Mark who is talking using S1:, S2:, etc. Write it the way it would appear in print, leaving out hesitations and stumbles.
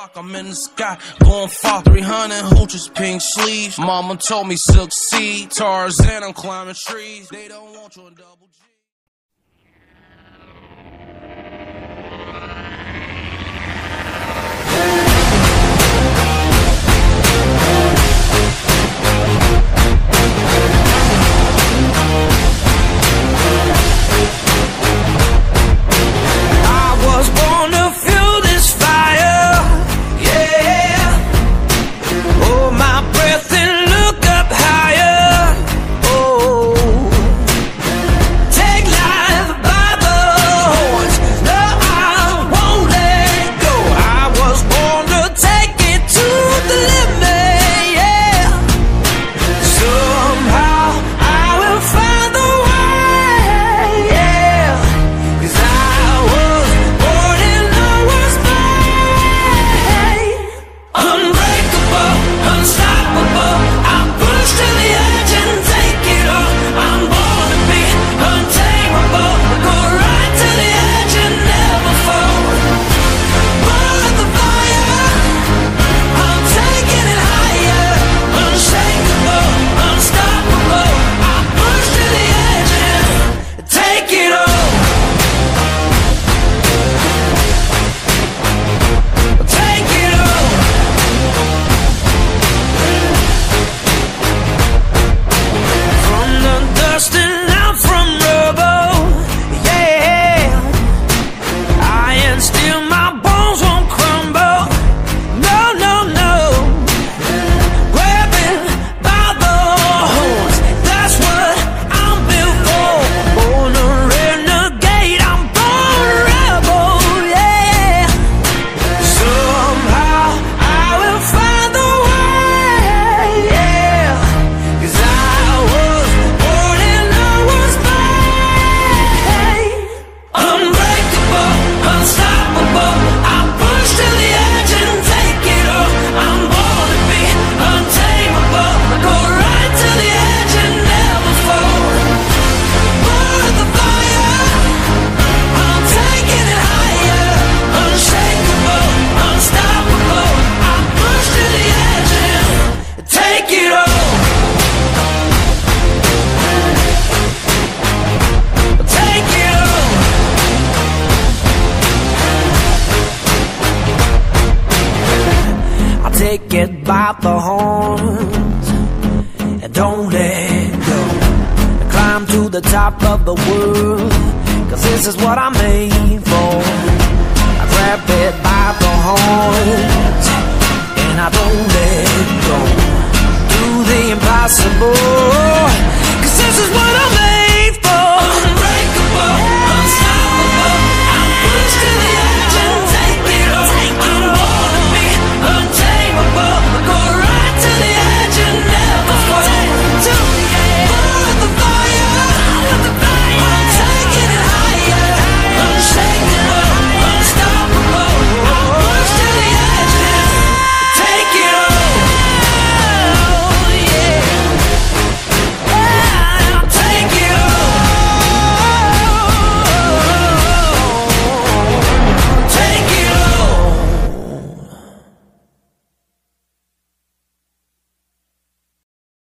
S1: clock, I'm in the sky, going far. 300 hooches, pink sleeves. Mama told me succeed. Tarzan, I'm climbing trees. They don't want you on double G.
S2: Take it by the horns and don't let go. Climb to the top of the world, 'cause this is what I'm made for. I grab it by the horns and I don't let go. Do the impossible, 'cause this is what I'm